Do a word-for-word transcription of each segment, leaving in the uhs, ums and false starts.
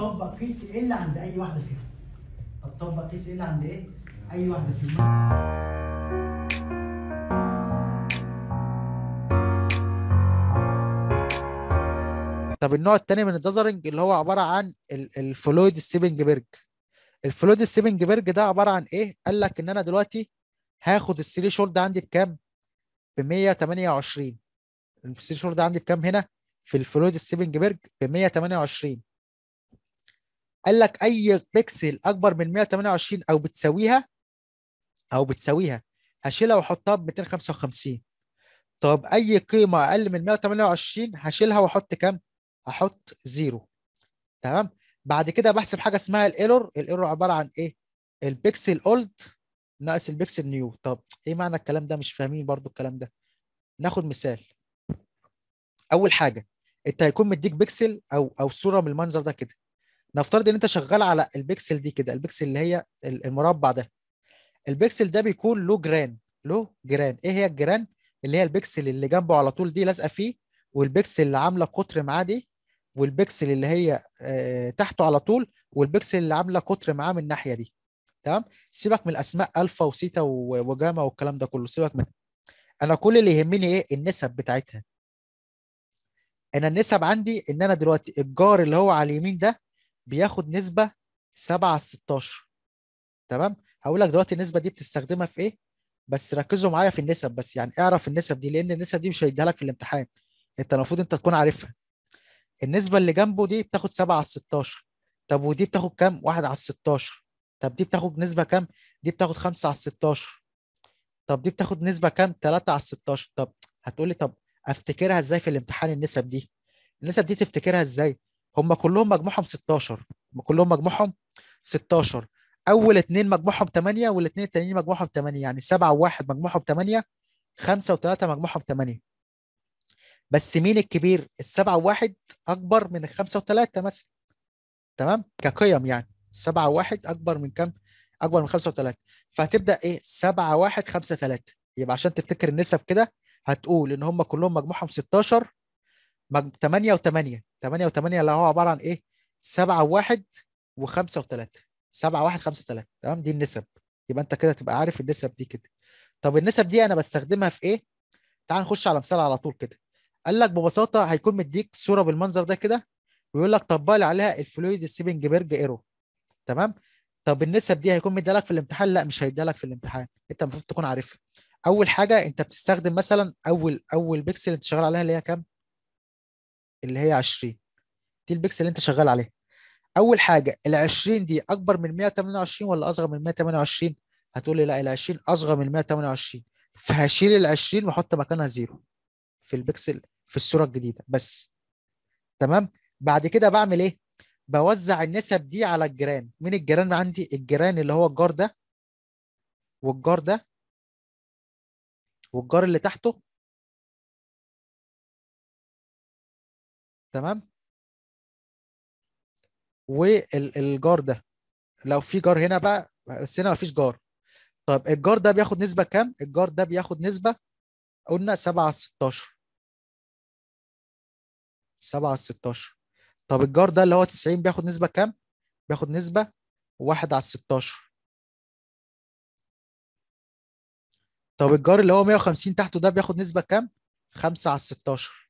هتطبق قيس ال عند اي واحده فيهم. هتطبق قيس ال عند ايه؟ اي واحده فيهم. طب النوع الثاني من الدازرنج اللي هو عباره عن الفلويد ستيفنجبرج. الفلويد ستيفنجبرج ده عباره عن ايه؟ قال لك ان انا دلوقتي هاخد الثري شولد عندي بكام؟ ب مية وتمانية وعشرين. الثري شولد عندي بكام هنا؟ في الفلويد ستيفنجبرج ب مية وتمانية وعشرين. قال لك اي بكسل اكبر من مية وتمانية وعشرين او بتساويها او بتساويها هشيلها واحطها ب ميتين وخمسة وخمسين. طب اي قيمه اقل من مية وتمانية وعشرين هشيلها واحط كام؟ هحط زيرو. تمام. بعد كده بحسب حاجه اسمها الايرور. الايرور عباره عن ايه؟ البيكسل اولد ناقص البيكسل نيو. طب ايه معنى الكلام ده؟ مش فاهمين برضو الكلام ده. ناخد مثال. اول حاجه، انت هيكون مديك بيكسل او او صوره من المنظر ده كده. نفترض ان انت شغال على البيكسل دي كده، البيكسل اللي هي المربع ده. البيكسل ده بيكون له جيران. له جيران. ايه هي الجيران؟ اللي هي البيكسل اللي جنبه على طول دي لازقه فيه، والبيكسل اللي عامله قطر معاه دي، والبيكسل اللي هي آه تحته على طول، والبيكسل اللي عامله قطر معاه من الناحيه دي. تمام. سيبك من الاسماء الفا وسيتا و- وجاما والكلام ده كله، سيبك منها. انا كل اللي يهمني ايه؟ النسب بتاعتها. انا النسب عندي ان انا دلوقتي الجار اللي هو على اليمين ده بياخد نسبه سبعة على ستاشر. تمام. هقول لك دلوقتي النسبه دي بتستخدمها في ايه، بس ركزوا معايا في النسب بس. يعني اعرف النسب دي لان النسب دي مش هيديها لك في الامتحان. انت المفروض انت تكون عارفها. النسبه اللي جنبه دي بتاخد سبعة على ستاشر. طب ودي بتاخد كام؟ واحد على ستاشر. طب دي بتاخد نسبه كام؟ دي بتاخد خمسة على ستاشر. طب دي بتاخد نسبه كام؟ تلاتة على ستاشر. طب هتقول لي طب افتكرها ازاي في الامتحان النسب دي؟ النسب دي تفتكرها ازاي؟ هم كلهم مجموعهم ستاشر. هم كلهم مجموعهم ستاشر. اول اتنين مجموعهم تمانية، والاثنين التانيين مجموعهم تمانية. يعني سبعة وواحد مجموعهم تمانية، خمسة وثلاثة مجموعهم تمانية. بس مين الكبير؟ السبعة وواحد اكبر من الخمسة وثلاثة مثلا. تمام. كقيم يعني سبعة وواحد اكبر من كام؟ اكبر من خمسة وثلاثة. فهتبدا ايه؟ سبعة واحد خمسة ثلاثة. يبقى عشان تفتكر النسب كده هتقول ان هم كلهم مجموعهم ستاشر. مج... تمانية و8. تمانية و8 اللي هو عباره عن ايه؟ سبعة و1 و5 و3. سبعة واحد خمسة ثلاثة. تمام. دي النسب. يبقى انت كده تبقى عارف النسب دي كده. طب النسب دي انا بستخدمها في ايه؟ تعال نخش على مثال على طول كده. قال لك ببساطه هيكون مديك صوره بالمنظر ده كده، ويقول لك طبق لي عليها الفلويد ستيفنجبرج ايرور. تمام. طب النسب دي هيكون مديها لك في الامتحان؟ لا، مش هيديها لك في الامتحان. انت المفروض تكون عارفها. اول حاجه انت بتستخدم مثلا اول اول بيكسل انت شغال عليها اللي هي كام؟ اللي هي عشرين. دي البيكسل اللي انت شغال عليها. اول حاجه ال عشرين دي اكبر من مية وتمانية وعشرين ولا اصغر من مية وتمانية وعشرين؟ هتقول لي لا، ال عشرين اصغر من مية وتمانية وعشرين. فهشيل ال عشرين واحط مكانها زيرو في البيكسل في الصوره الجديده بس. تمام. بعد كده بعمل ايه؟ بوزع النسب دي على الجيران. مين الجيران عندي؟ الجيران اللي هو الجار ده، والجار ده، والجار اللي تحته. تمام. والجار ده. لو في جار هنا بقى، بس هنا مفيش جار. طب الجار ده بياخد نسبة كام؟ الجار ده بياخد نسبة قلنا سبعة على ستاشر. سبعة على ستاشر. طب الجار ده اللي هو تسعين بياخد نسبة كام؟ بياخد نسبة واحد على ستاشر. طب الجار اللي هو مية وخمسين تحته ده بياخد نسبة كام؟ خمسة على ستاشر.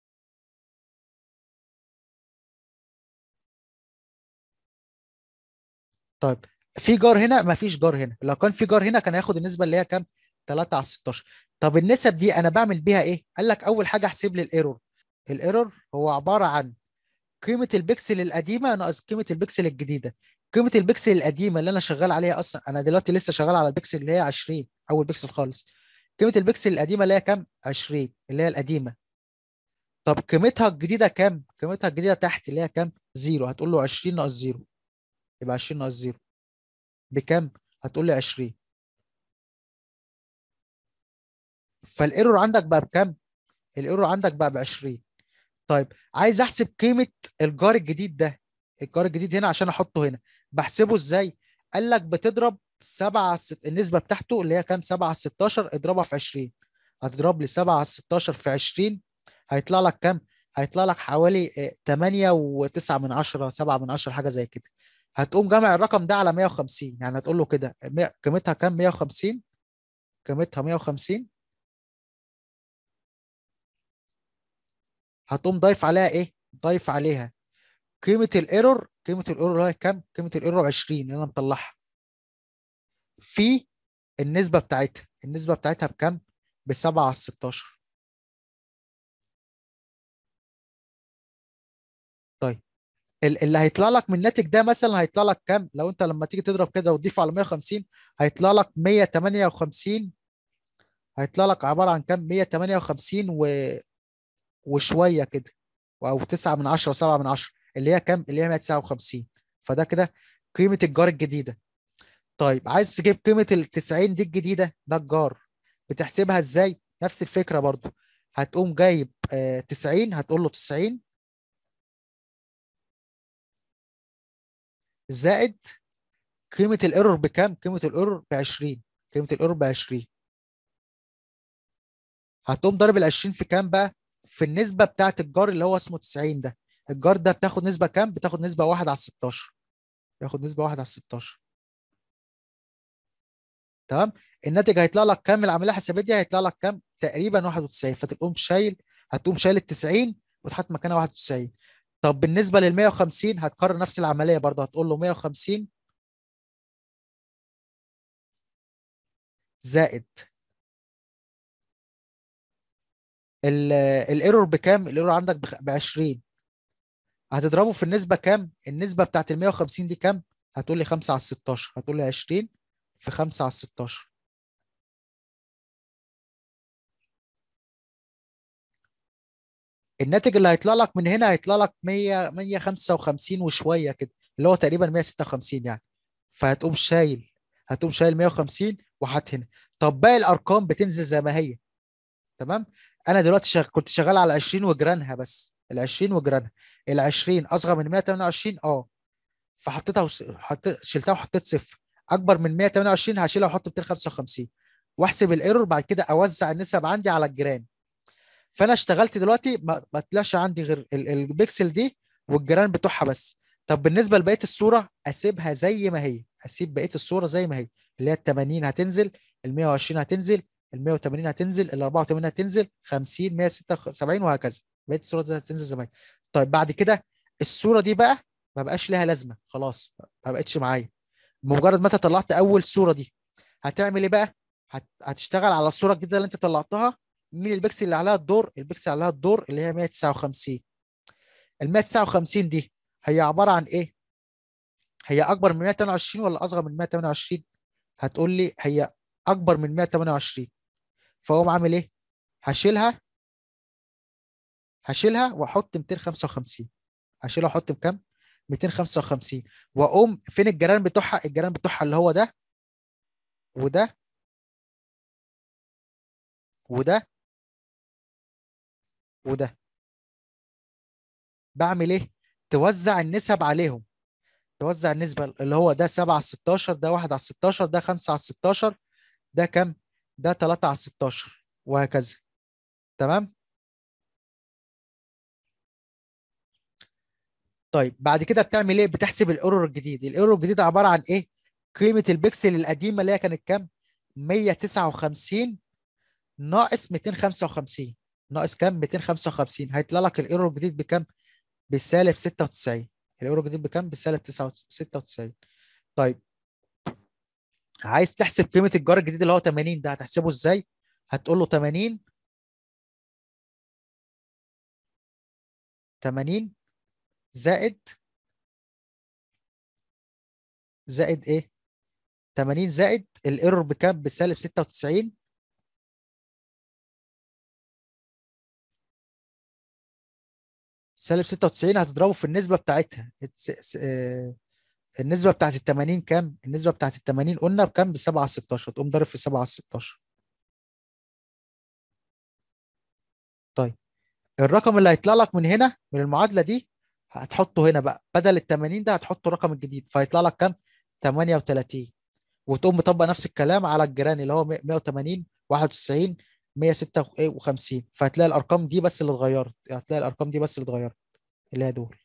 طيب في جار هنا؟ ما فيش جار هنا. لو كان في جار هنا كان هياخد النسبة اللي هي كام؟ تلاتة على ستاشر. طب النسب دي انا بعمل بيها ايه؟ قال لك اول حاجة احسب لي الايرور. الايرور هو عبارة عن قيمة البكسل القديمة ناقص قيمة البكسل الجديدة. قيمة البكسل القديمة اللي أنا شغال عليها أصلا، أنا دلوقتي لسه شغال على البكسل اللي هي عشرين، أول بكسل خالص. قيمة البكسل القديمة اللي هي كام؟ عشرين اللي هي القديمة. طب قيمتها الجديدة كام؟ قيمتها الجديدة تحت اللي هي كام؟ زيرو. هتقول له عشرين ناقص زيرو. يبقى عشرين ناقص زيرو بكام؟ هتقول لي عشرين. فالايرور عندك بقى بكام؟ الايرور عندك بقى ب عشرين. طيب عايز احسب قيمه الجار الجديد ده. الجار الجديد هنا عشان احطه هنا بحسبه ازاي؟ قال لك بتضرب سبعة على ست... النسبه بتاعته اللي هي كام؟ سبعة على ستاشر اضربها في عشرين. هتضرب لي سبعة على ستاشر في عشرين، هيطلع لك كام؟ هيطلع لك حوالي آه، تمانية وتسعة من عشرة، سبعة من عشرة، حاجه زي كده. هتقوم جامع الرقم ده على مية وخمسين، يعني هتقول له كده مية قيمتها كام؟ مية وخمسين، قيمتها مية وخمسين. هتقوم ضايف عليها ايه؟ ضايف عليها قيمه الايرور. قيمه الايرور اللي هي كام؟ قيمه الايرور عشرين اللي انا مطلعها، في النسبه بتاعتها. النسبه بتاعتها بكام؟ ب سبعة على ستاشر. طيب ال- اللي هيطلع لك من الناتج ده مثلا هيطلع لك كام؟ لو انت لما تيجي تضرب كده وتضيف على مية وخمسين هيطلع لك مية وتمانية وخمسين. هيطلع لك عباره عن كام؟ مية وتمانية وخمسين و... وشويه كده، او تسعة من عشرة، سبعة من عشرة، اللي هي كام؟ اللي هي مية وتسعة وخمسين. فده كده قيمه الجار الجديده. طيب عايز تجيب قيمه ال تسعين دي الجديده، ده الجار، بتحسبها ازاي؟ نفس الفكره برضو. هتقوم جايب آه تسعين، هتقول له تسعين زائد قيمه الايرور بكام؟ قيمه الايرور ب عشرين. قيمه الايرور ب عشرين. هتقوم ضارب ال عشرين في كام بقى؟ في النسبه بتاعه الجار اللي هو اسمه تسعين ده. الجار ده بتاخد نسبه كام؟ بتاخد نسبه واحد على ستاشر. بياخد نسبه واحد على ستاشر. تمام. الناتج هيطلع لك كام؟ العمليه الحسابيه دي هيطلع لك كام؟ تقريبا واحد وتسعين. فتقوم شايل، هتقوم شايل ال تسعين وتحط مكانها واحد وتسعين. طب بالنسبه لل مية وخمسين هتكرر نفس العمليه برضه، هتقول له مية وخمسين زائد ال- الايرور بكام؟ الايرور عندك ب عشرين. هتضربه في النسبة كام؟ النسبة بتاعت ال مية وخمسين دي كام؟ هتقول لي خمسة على ستاشر. هتقول لي عشرين في خمسة على ستاشر. الناتج اللي هيطلع لك من هنا هيطلع لك مية، مية وخمسة وخمسين وشوية كده، اللي هو تقريبا مية وستة وخمسين يعني. فهتقوم شايل، هتقوم شايل مية وخمسين وحط هنا. طب باقي الارقام بتنزل زي ما هي. تمام. انا دلوقتي شغ... كنت شغال على عشرين وجيرانها بس، ال عشرين وجيرانها. ال عشرين اصغر من مية وتمانية وعشرين، اه، فحطيتها وس... حط... شلتها وحطيت صفر. اكبر من مية وتمانية وعشرين هشيلها واحط ميتين وخمسة وخمسين، واحسب الايرور. بعد كده اوزع النسب عندي على الجيران. فانا اشتغلت دلوقتي ما ما طلعش عندي غير ال... البيكسل دي والجيران بتوعها بس. طب بالنسبه لبقيه الصوره اسيبها زي ما هي، اسيب بقيه الصوره زي ما هي، اللي هي ال تمانين هتنزل، ال مية وعشرين هتنزل، ال مية وتمانين هتنزل، ال اربعة وتمانين هتنزل، خمسين، مية وستة وسبعين، وهكذا. بقيه الصوره دي هتنزل زي ما هي. طيب بعد كده الصوره دي بقى ما بقاش لها لازمه خلاص، ما بقتش معايا. بمجرد ما انت طلعت اول صوره دي هتعمل ايه بقى؟ هت... هتشتغل على الصوره الجديده اللي انت طلعتها. مين البكسل اللي عليها الدور؟ البكسل اللي عليها الدور اللي هي مية وتسعة وخمسين. ال مية وتسعة وخمسين دي هي عباره عن ايه؟ هي اكبر من مية وتمانية وعشرين ولا اصغر من مية وتمانية وعشرين؟ هتقول لي هي اكبر من مية وتمانية وعشرين. فاقوم عامل ايه؟ هشيلها، هشيلها واحط ميتين وخمسة وخمسين. هشيلها واحط بكام؟ ميتين وخمسة وخمسين. واقوم فين الجيران بتوعها؟ الجيران بتوعها اللي هو ده وده وده وده. بعمل ايه؟ توزع النسب عليهم. توزع النسبة اللي هو ده سبعة على ستاشر، ده واحد على ستاشر، ده خمسة على ستاشر، ده كام؟ ده تلاتة على ستاشر، وهكذا. تمام. طيب بعد كده بتعمل ايه؟ بتحسب الايرور الجديد. الايرور الجديد عبارة عن ايه؟ قيمة البكسل القديمة اللي هي كانت كام؟ مية وتسعة وخمسين ناقص ميتين وخمسة وخمسين. ناقص كام؟ ميتين وخمسة وخمسين. هيطلع لك الايرور الجديد بكام؟ بالسالب ستة وتسعين. الايرور الجديد بكام؟ بالسالب ستة وتسعين. طيب عايز تحسب قيمة الجار الجديد اللي هو تمانين ده، هتحسبه ازاي؟ هتقول له تمانين، تمانين زائد، زائد ايه؟ تمانين زائد الايرور بكام؟ بسالب ستة وتسعين. سالب ستة وتسعين هتضربه في النسبة بتاعتها. س- س- آه، النسبة بتاعت ال تمانين كام؟ النسبة بتاعت ال تمانين قلنا بكام؟ ب سبعة على ستاشر. تقوم ضارب في سبعة على ستاشر. طيب الرقم اللي هيطلع لك من هنا من المعادلة دي هتحطه هنا بقى، بدل ال تمانين ده هتحطه الرقم الجديد، فهيطلع لك كام؟ تمانية وتلاتين. وتقوم مطبق نفس الكلام على الجيران اللي هو مية وتمانين، واحد وتسعين، مية وستة وخمسين، فهتلاقي الارقام دي بس اللي اتغيرت، هتلاقي الارقام دي بس اللي اتغيرت اللي هي دول.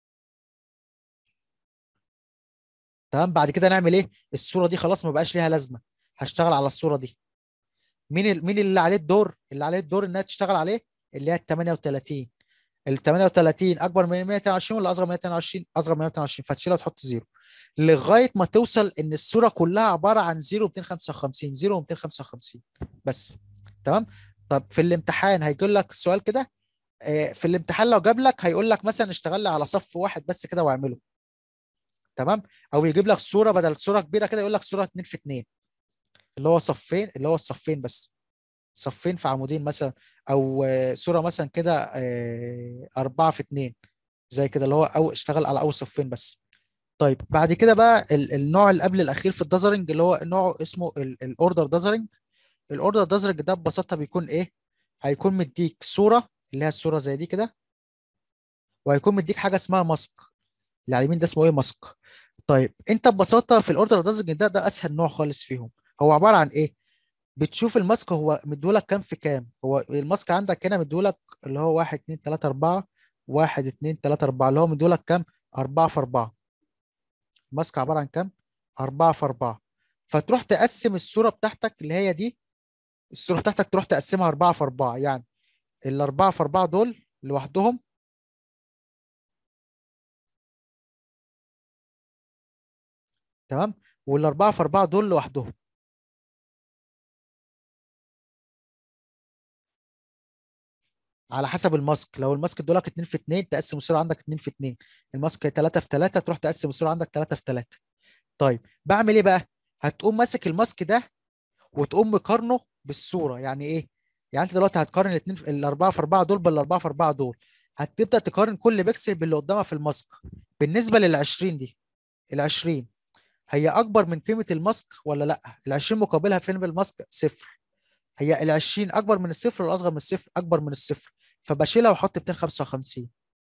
تمام. بعد كده نعمل ايه؟ الصوره دي خلاص ما بقاش ليها لازمه، هشتغل على الصوره دي. مين ال... مين اللي عليه الدور؟ اللي عليه الدور انها تشتغل عليه اللي هي ال تمانية وتلاتين. ال تمانية وتلاتين اكبر من مية واتنين وعشرين ولا اصغر من مية واتنين وعشرين؟ اصغر من مية واتنين وعشرين، فتشيلها وتحط زيرو لغايه ما توصل ان الصوره كلها عباره عن زيرو ميتين وخمسة وخمسين، زيرو ميتين وخمسة وخمسين بس. تمام. طب في الامتحان هيقول لك السؤال كده، آه، في الامتحان لو جاب لك هيقول لك مثلا اشتغل لي على صف واحد بس كده واعمله. تمام. او يجيب لك صوره بدل صوره كبيره كده يقول لك صوره اتنين في اتنين، اللي هو صفين، اللي هو الصفين بس، صفين في عمودين مثلا. او آه، صوره مثلا كده آه، أربعة في اتنين زي كده، اللي هو او اشتغل على اول صفين بس. طيب بعد كده بقى ال- النوع اللي قبل الاخير في الدازرنج اللي هو نوع اسمه الاوردر دازرنج. الاوردر دازرنج ده ببساطه بيكون ايه؟ هيكون مديك صوره اللي هي الصوره زي دي كده، وهيكون مديك حاجه اسمها ماسك، اللي على اليمين ده اسمه ايه؟ ماسك. طيب انت ببساطه في الاوردر دازرنج ده ده اسهل نوع خالص فيهم. هو عباره عن ايه؟ بتشوف الماسك هو مديهولك كام في كام. هو الماسك عندك هنا مديهولك اللي هو واحد اتنين تلاتة اربعة، واحد اتنين تلاتة اربعة، اللي هو مديهولك كام؟ اربعة في اربعة. الماسك عباره عن كام؟ اربعة في اربعة. فتروح تقسم الصوره بتاعتك اللي هي دي، الصوره بتاعتك تروح تقسمها اربعة في اربعة، يعني الاربعة في اربعة دول لوحدهم. تمام. والاربعة في اربعة دول لوحدهم. على حسب الماسك، لو الماسك ادولك اتنين في اتنين تقسم الصوره عندك اتنين في اتنين، الماسك تلاتة في تلاتة تروح تقسم الصوره عندك تلاتة في تلاتة. طيب بعمل ايه بقى؟ هتقوم ماسك الماسك ده وتقوم مقارنه بالصوره. يعني ايه؟ يعني انت دلوقتي هتقارن الاثنين الاربعه في اربعه دول بالاربعه في اربعه دول، هتبدا تقارن كل بيكسل باللي قدامها في الماسك. بالنسبه لل عشرين دي، ال عشرين هي اكبر من قيمه الماسك ولا لا؟ ال عشرين مقابلها فين بالماسك؟ صفر. هي ال عشرين اكبر من الصفر ولا اصغر من الصفر؟ اكبر من الصفر، فبشيلها واحط ميتين وخمسة وخمسين.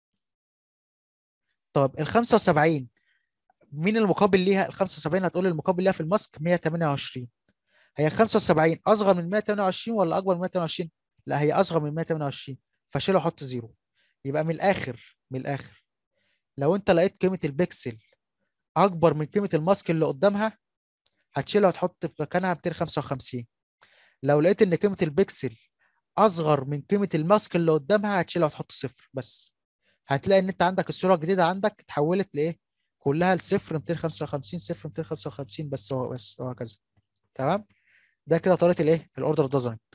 طب ال خمسة وسبعين مين المقابل ليها؟ ال خمسة وسبعين هتقول المقابل ليها في الماسك مية وتمانية وعشرين. هي خمسة وسبعين اصغر من مية وتمانية وعشرين ولا اكبر من مية وتمانية وعشرين؟ لا، هي اصغر من مية وتمانية وعشرين، فشيله وحط زيرو. يبقى من الاخر، من الاخر لو انت لقيت قيمه البكسل اكبر من قيمه الماسك اللي قدامها هتشيلها وتحط في مكانها ميتين وخمسة وخمسين. لو لقيت ان قيمه البكسل اصغر من قيمه الماسك اللي قدامها هتشيلها وتحط صفر بس. هتلاقي ان انت عندك الصوره الجديده عندك اتحولت لايه؟ كلها لصفر ميتين وخمسة وخمسين، صفر ميتين وخمسة وخمسين بس، هو بس وهكذا. تمام. ده كده طريقه الايه؟ الاوردر ديزاين.